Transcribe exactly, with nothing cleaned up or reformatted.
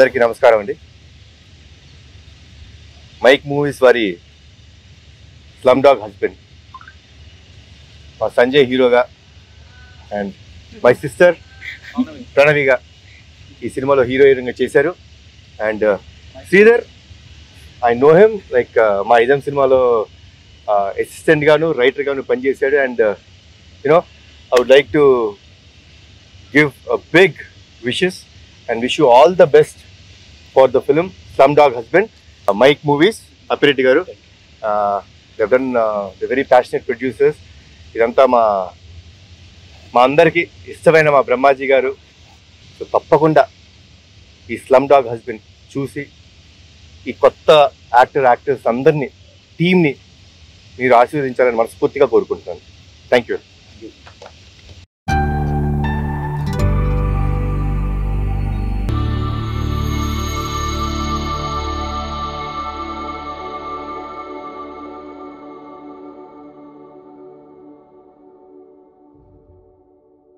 అందరికీ నమస్కారం అండి. మైక్ మూవీస్ వారి స్లమ్ డాగ్ హస్బెండ్ మా సంజయ్ హీరోగా అండ్ మై సిస్టర్ ప్రణవిగా ఈ సినిమాలో హీరోయిన్గా చేశారు. And Sridhar, I know him like మా ఇదం సినిమాలో అసిస్టెంట్ గాను రైటర్ గాను పనిచేశాడు. And you know I would like to give a big wishes and wish you all the best for the film Slumdog Husband. uh, Mike Movies Apiriti garu, uh, they've done uh, they're very passionate producers. idantha ma ma andariki ishtamaina ma Brahmaji garu. So tappakunda ee Slumdog Husband chusi ee kotta actor actors andarni team ni meer aashirvadinchalani manaspurtiga korukuntunnanu. Thank you.